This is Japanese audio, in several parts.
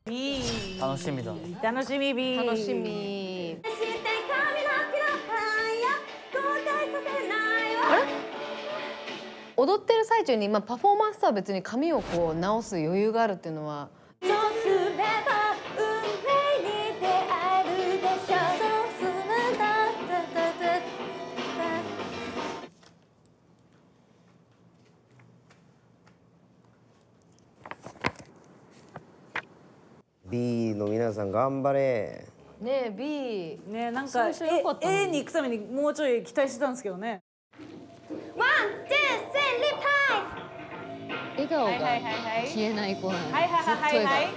B。 楽しみだ。 楽しみ B。 楽しみ。あれ？踊ってる最中に、パフォーマンスとは別に髪をこう直す余裕があるっていうのは。そうすれば運命に出会えるでしょう。そうすれば B の皆さん頑張れ。 ねえ B。 ね、なんか A に行くためにもうちょい期待してたんですけどね。 ワン、ツー、スリー、パイ。笑顔が消えない子なの。 はいはいはいはいはい。はい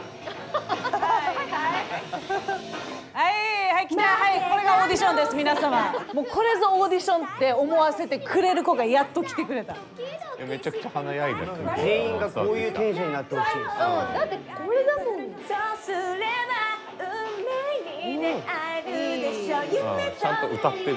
はい来た、はい、これがオーディションです皆様。もうこれぞオーディションって思わせてくれる子がやっと来てくれた。 めちゃくちゃ華やいだ。 全員がこういうテンションになってほしいです。 だってこれだもん。 そうすれば運命に出会えるでしょう。夢ちゃんと歌ってる。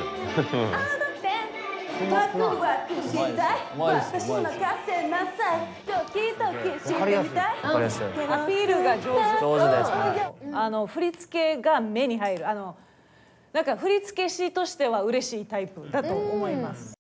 ワクワクしたい。私任せなさい。ドキドキしてみたい。 わかりやすい。 アピールが上手。 上手ですね。 振り付けが目に入る。なんか振付師としては嬉しいタイプだと思います。